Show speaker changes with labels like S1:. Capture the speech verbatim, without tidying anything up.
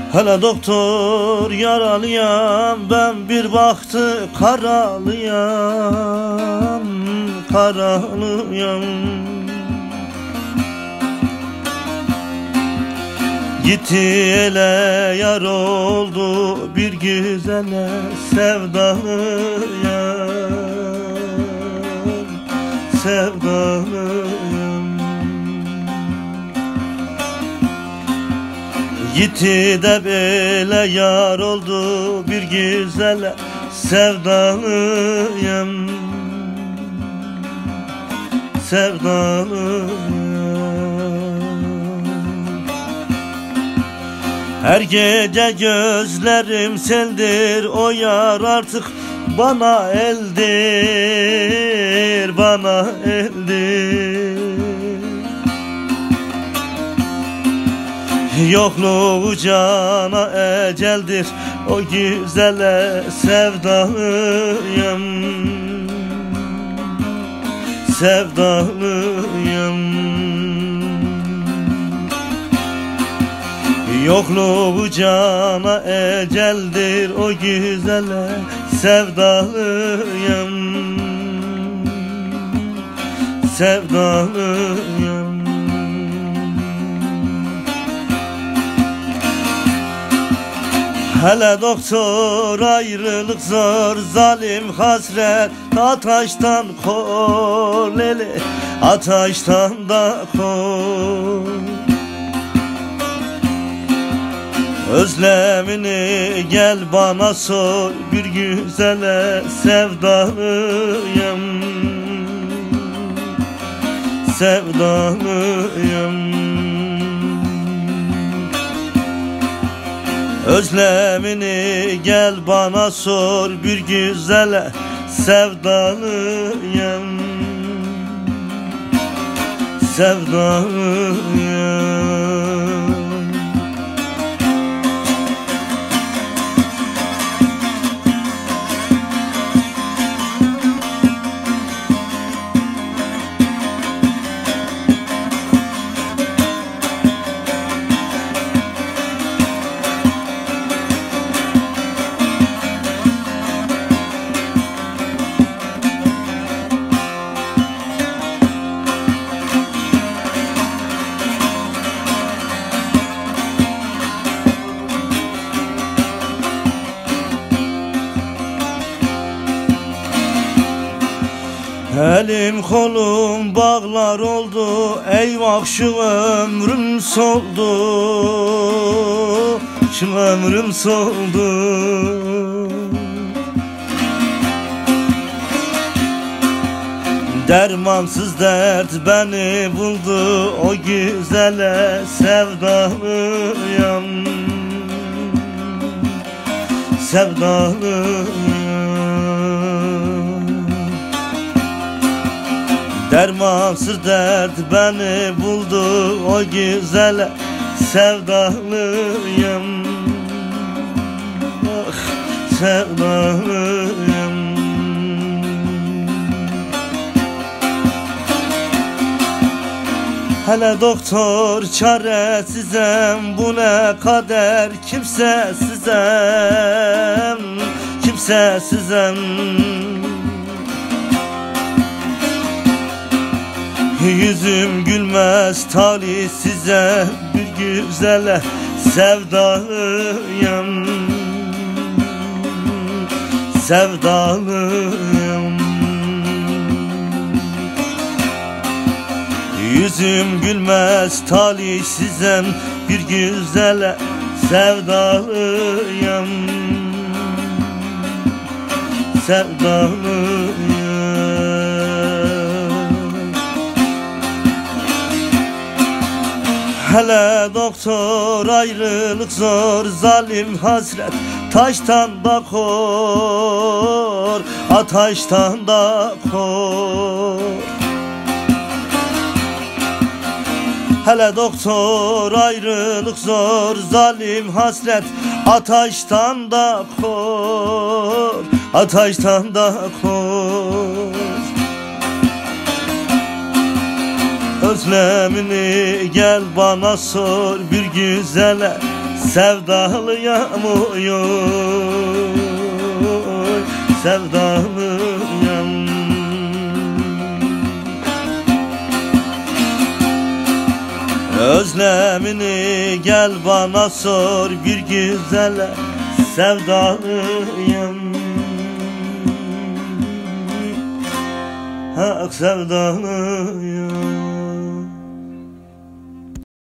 S1: Hele doktor yaralıyam, ben bir baktı karalıyam, karalıyam. Gitti ele yar oldu bir güzele sevdalıyam, sevdalıyam. Gitti de böyle yar oldu bir güzele sevdalıyam, sevdalıyam. Her gece gözlerim seldir, o yar artık bana eldir, bana eldir. Yokluğu cana eceldir, o güzele sevdalıyam, sevdalıyam. Yokluğu cana eceldir, o güzele sevdalıyam, sevdalıyam. Hele doktor ayrılık zor, zalim hasret ataştan kol, eli ataştan da kol. Özlemini gel bana sor, bir güzele sevdalıyam, sevdalıyam. Özlemini gel bana sor, bir güzele sevdalıyam, sevdalıyam. Elim kolum bağlar oldu, eyvah şu ömrüm soldu, şu ömrüm soldu. Dermansız dert beni buldu, o güzele sevdalıyam, sevdalıyam. Dermansız dert beni buldu, o güzele sevdalıyam, ah, sevdalıyam. Hele doktor çaresizem, bu ne kader kimsesizem, kimsesizem. Yüzüm gülmez talihsize, bir güzele sevdalıyam, sevdalıyam. Yüzüm gülmez talihsizem, bir güzele sevdalıyam, sevdalıyam. Hele doktor ayrılık zor, zalim hasret taştan da kor, ataştan da kor. Hele doktor ayrılık zor, zalim hasret ataştan da kor, ataştan da kor. Özlemini gel bana sor bir güzele, sevdalıyam oy oy, sevdalıyam. Özlemini gel bana sor bir güzele, sevdalıyam. Hak sevdalıyam.